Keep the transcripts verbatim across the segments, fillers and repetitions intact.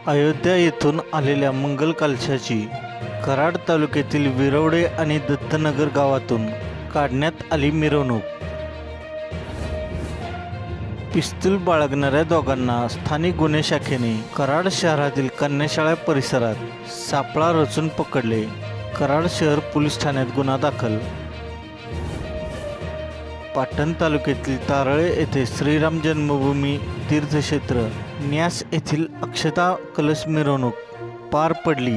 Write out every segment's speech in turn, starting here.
अयोध्या येथून आलेल्या मंगल कलशाची कराड तालुक्यातील विरवडे आणि दत्तनगर गावातून काढण्यात आली मिरवणूक। पिस्तूल बाळगणाऱ्या दोघांना स्थानिक गुन्हे शाखेने कराड शहरातील कन्याशाळा परिसरात सापळा रचून पकडले। कराड शहर पोलीस ठाण्यात गुन्हा दाखल। पाटण तालुक्यातील तारळे येथे श्रीराम जन्मभूमी तीर्थक्षेत्र न्यास येथील अक्षता कलश मिरवणूक पार पडली।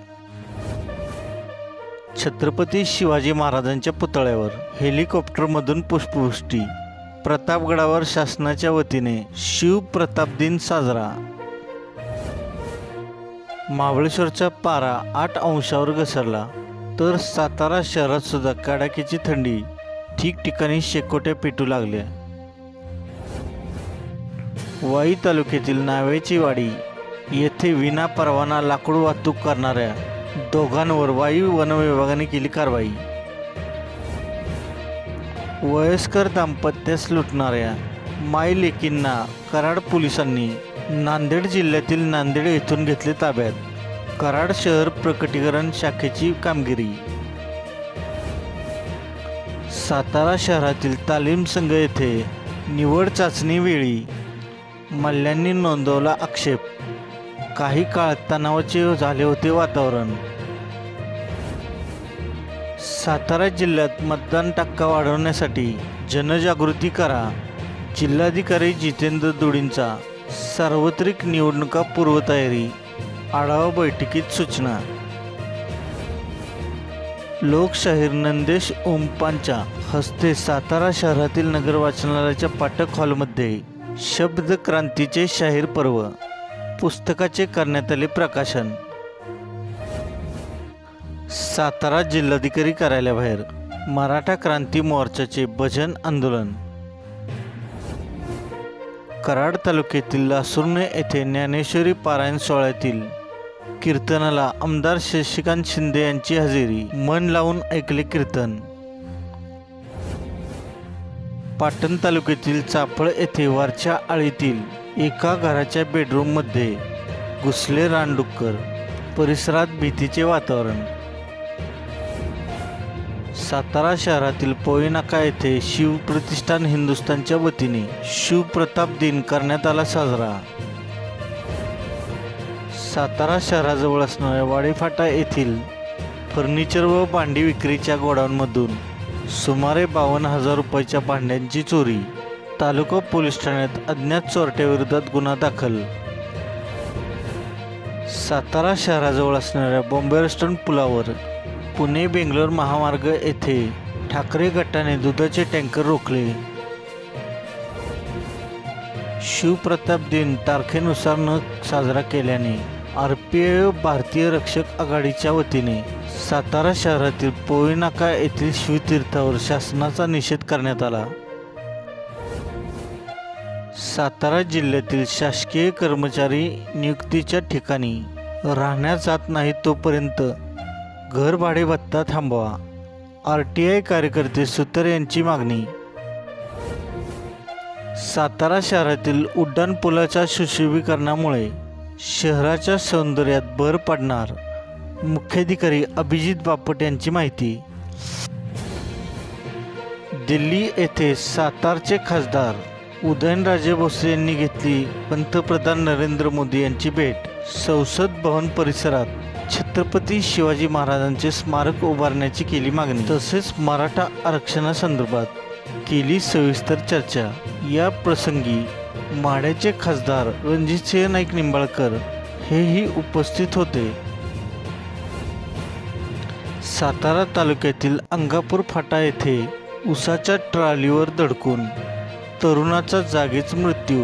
छत्रपती शिवाजी महाराजांच्या पुतळ्यावर हेलिकॉप्टरमधून पुष्पवृष्टी। प्रतापगडावर शासनाच्या वतीने शिवप्रताप दिन साजरा। महाबळेश्वरचा पारा आठ अंशावर घसरला तर सातारा शहरात सुद्धा कडाक्याची थंडी ठिकठिकाणी शेकोट्या पेटू लागल्या। वाई तालुक्यातील नावेची वाडी येथे विना परवाना लाकूड वाहतूक करणाऱ्या दोघांवर वाई वन विभागाने केली कारवाई। वयस्कर दाम्पत्यास लुटणाऱ्या मायलेकींना कराड पोलिसांनी नांदेड जिल्ह्यातील नांदेड येथून घेतले ताब्यात। कराड शहर प्रकटीकरण शाखेची कामगिरी। सातारा शहरातील तालीम संघ येथे निवड चाचणी वेळी मल्ल्यांनी नोंदवला आक्षेप। काही काळ तणावाचे झाले होते वातावरण। सातारा जिल्ह्यात मतदान टक्का वाढवण्यासाठी जनजागृती करा। जिल्हाधिकारी जितेंद्र दुडींचा सार्वत्रिक निवडणुका पूर्वतयारी आढावा बैठकीत सूचना। लोकशाहीर नंदेश ओमपांच्या हस्ते सातारा शहरातील नगर वाचनालयाच्या पाठक हॉलमध्ये शब्द क्रांतीचे शाहीर पर्व पुस्तकाचे करण्यात आले प्रकाशन। सातारा जिल्हाधिकारी कार्यालयाबाहेर मराठा क्रांती मोर्चाचे भजन आंदोलन। कराड तालुक्यातील लासुर्णे येथे ज्ञानेश्वरी पारायण सोहळ्यातील कीर्तनाला आमदार शशिकांत शिंदे यांची हजेरी। मन लावून ऐकले कीर्तन। पाटण तालुक्यातील चाफळ येथे वरच्या आळीतील एका घराच्या बेडरूममध्ये घुसले रानडुक्कर। परिसरात भीतीचे वातावरण। सातारा शहरातील पोईनाका येथे शिवप्रतिष्ठान हिंदुस्थानच्या वतीने शिवप्रताप दिन करण्यात आला साजरा। सातारा शहराजवळ असणाऱ्या वाडेफाटा येथील फर्निचर व भांडी विक्रीच्या गोडाऊनमधून सुमारे बावन्न हजार रुपयाच्या भांड्यांची चोरी। तालुका पोलीस ठाण्यात अज्ञात चोरट्याविरोधात गुन्हा दाखल। सातारा शहराजवळ असणाऱ्या बॉम्बे रेस्टॉरंट पुलावर पुणे बेंगलोर महामार्ग येथे ठाकरे गटाने दुधाचे टँकर रोखले। शिवप्रताप दिन तारखेनुसार न साजरा केल्याने आर पी आय व भारतीय रक्षक आघाडीच्या वतीने सातारा शहरातील पोईनाका येथील शिवतीर्थावर शासनाचा निषेध करण्यात आला। सातारा जिल्ह्यातील शासकीय कर्मचारी नियुक्तीच्या ठिकाणी राहण्यात जात नाही तोपर्यंत घर भाडे भत्ता थांबवा। आर टी आय कार्यकर्ते सुतार यांची मागणी। सातारा शहरातील उड्डाण पुलाच्या सुशोभीकरणामुळे शहराच्या सौंदर्यात भर पडणार। मुख्याधिकारी अभिजित बापट यांची माहिती। दिल्ली येथे सातारचे खासदार उदयनराजे भोसले यांनी घेतली पंतप्रधान नरेंद्र मोदी यांची भेट। संसद भवन परिसरात छत्रपती शिवाजी महाराजांचे स्मारक उभारण्याची केली मागणी। तसेच मराठा आरक्षणासंदर्भात केली सविस्तर चर्चा। या प्रसंगी माढ्याचे खासदार रणजितसिंह नाईक निंबाळकर हेही उपस्थित होते। सातारा तालुक्यातील अंगापूर फाटा येथे उसाच्या ट्रॉलीवर धडकून तरुणाचा जागीच मृत्यू।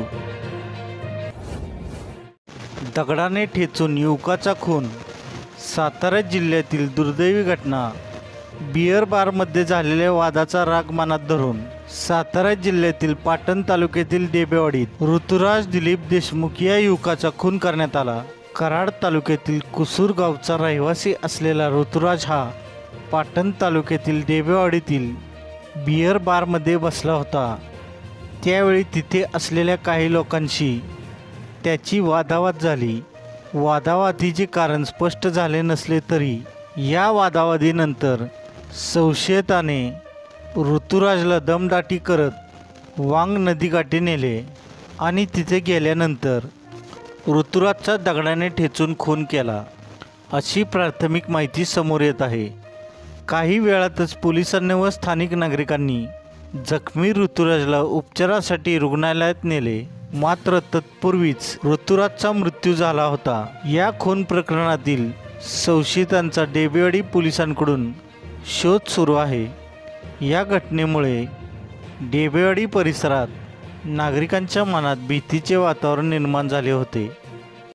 दगडाने ठेचून युवकाचा खून। सातारा जिल्ह्यातील दुर्दैवी घटना। बियर बारमध्ये झालेल्या वादाचा राग मनात धरून सातारा जिल्ह्यातील पाटण तालुक्यातील डेबेवाडीत ऋतुराज दिलीप देशमुख या युवकाचा खून करण्यात आला। कराड तालुक्यातील कुसूर गावचा रहिवासी असलेला ऋतुराज हा पाटण तालुक्यातील डेबेवाडीतील बियर बारमध्ये बसला होता। त्यावेळी तिथे असलेल्या काही लोकांशी त्याची वादावाद झाली। वादावादीचे कारण स्पष्ट झाले नसले तरी या वादावादीनंतर संशयिताने ऋतुराजला दमदाटी करत वांग नदीकाठी नेले आणि तिथे गेल्यानंतर ऋतुराजचा दगडाने ठेचून खून केला अशी प्राथमिक माहिती समोर येत आहे। काही वेळातच पोलिसांनी व स्थानिक नागरिकांनी जखमी ऋतुराजला उपचारासाठी रुग्णालयात नेले, मात्र तत्पूर्वीच ऋतुराजचा मृत्यू झाला होता। या खून प्रकरणातील संशयितांचा डेबेवाडी पोलिसांकडून शोध सुरू आहे। या घटनेमुळे डेबेवाडी परिसरात नागरिकांच्या मनात भीतीचे वातावरण निर्माण झाले होते।